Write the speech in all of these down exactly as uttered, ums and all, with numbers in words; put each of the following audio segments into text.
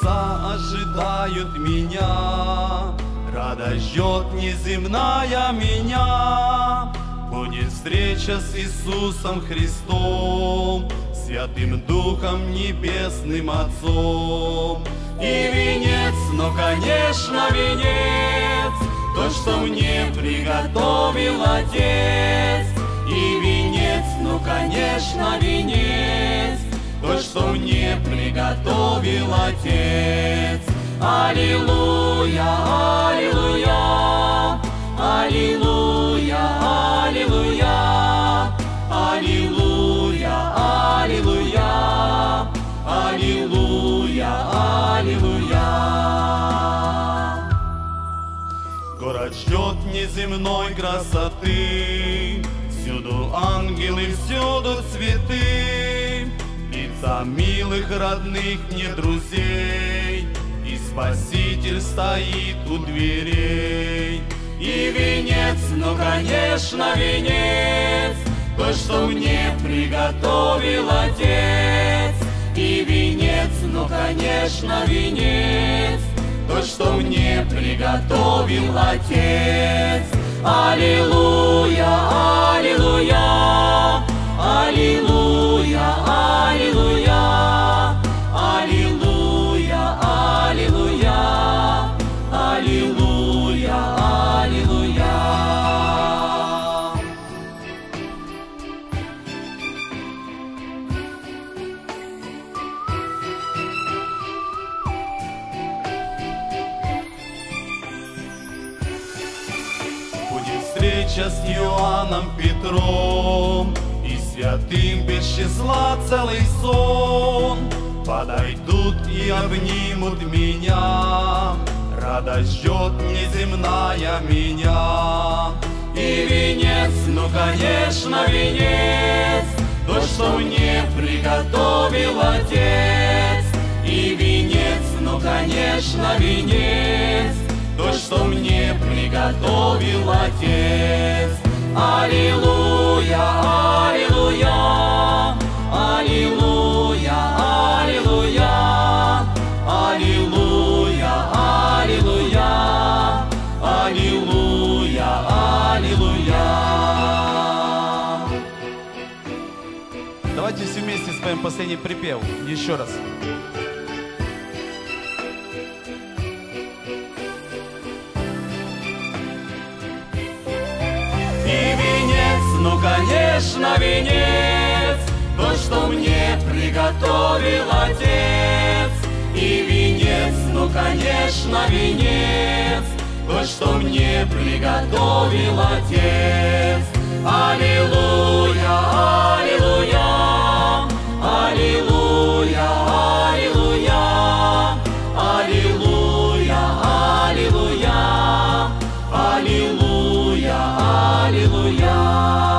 небеса ожидают меня, радость ждет неземная меня. Будет встреча с Иисусом Христом, Святым Духом Небесным Отцом. И венец, ну конечно венец, то, что мне приготовил Отец. И венец, ну конечно венец, то, что мне приготовил Отец. Аллилуйя, аллилуйя, аллилуйя, аллилуйя, аллилуйя, аллилуйя, аллилуйя, аллилуйя. Город ждет неземной красоты, всюду ангелы, всюду цветы, лица милых, родных мне друзей, и Спаситель стоит у дверей. И венец, ну конечно венец, то, что мне приготовил Отец. И венец, ну конечно венец, то, что мне приготовил Отец. Аллилуйя, аллилуйя, аллилуйя, аллилуйя, аллилуйя, аллилуйя, аллилуйя, аллилуйя. Будет встреча с Иоанном Петром и святым без числа целый сон. Подойдут и обнимут меня, радость ждет неземная меня. И венец, ну конечно венец, то, что мне приготовил Отец. И венец, ну конечно венец, то, что мне приготовил Отец. Аллилуйя, аллилуйя, аллилуйя, аллилуйя, аллилуйя, аллилуйя, аллилуйя, аллилуйя. Давайте все вместе споем последний припев еще раз. Ну, конечно, венец, то, что мне приготовил Отец. И венец, ну, конечно, венец, то, что мне приготовил Отец. Аллилуйя, аллилуйя, аллилуйя, аллилуйя, аллилуйя, аллилуйя, аллилуйя, аллилуйя.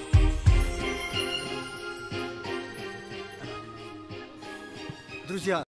Друзья,